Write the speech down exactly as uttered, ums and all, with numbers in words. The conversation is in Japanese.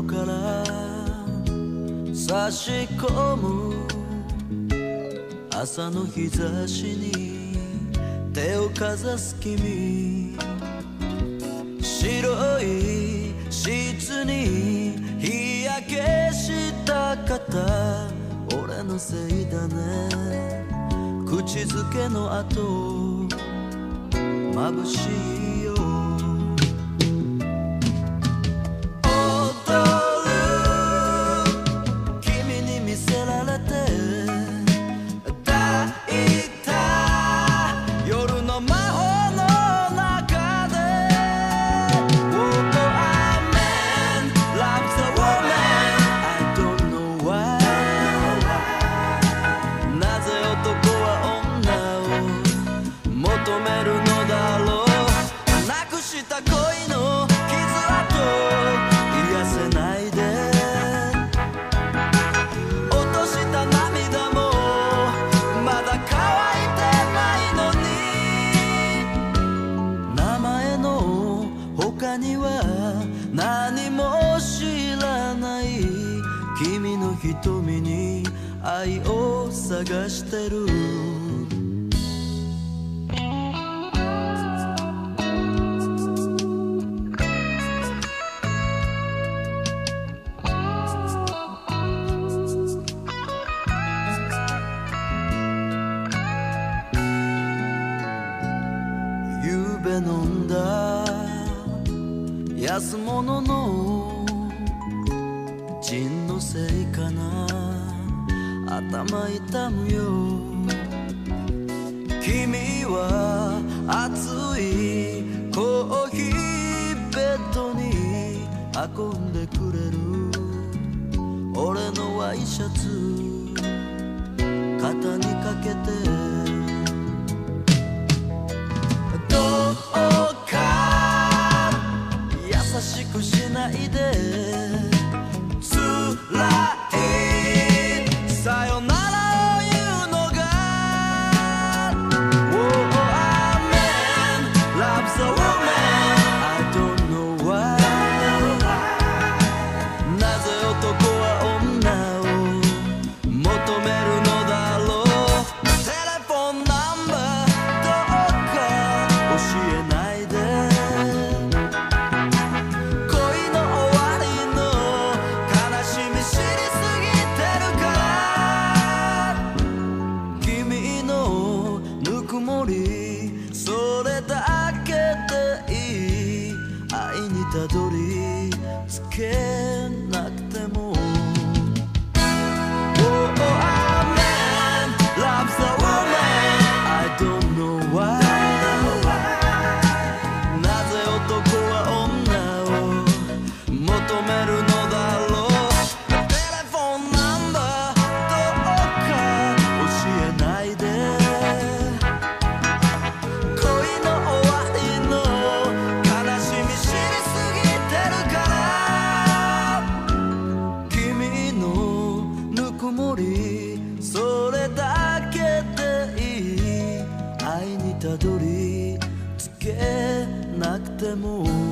から差し込む朝の日差しに手をかざす君、白いシーツに日焼けした肩、俺のせいだね。口づけの後眩しいよ。何も知らない君の瞳に愛を探してる。夕べ飲んだ安物のジンのせいかな、頭痛むよ。君は熱いコーヒーベッドに運んでくれる。俺のワイシャツ肩にかけて、どうか優しくしないで、辛いさよならを言うのが Oh, a man loves a woman I don't know why なぜ男は女を求めるのだろう。テレフォンナンバーどうか教えないで、それだけでいい。愛にたどり着けなくても Oh, a man loves a woman I don't know why なぜ男は女を求めるのだろう。テレフォンナンバーどうか教えないで、それだけでいい。愛にたどり着けなくても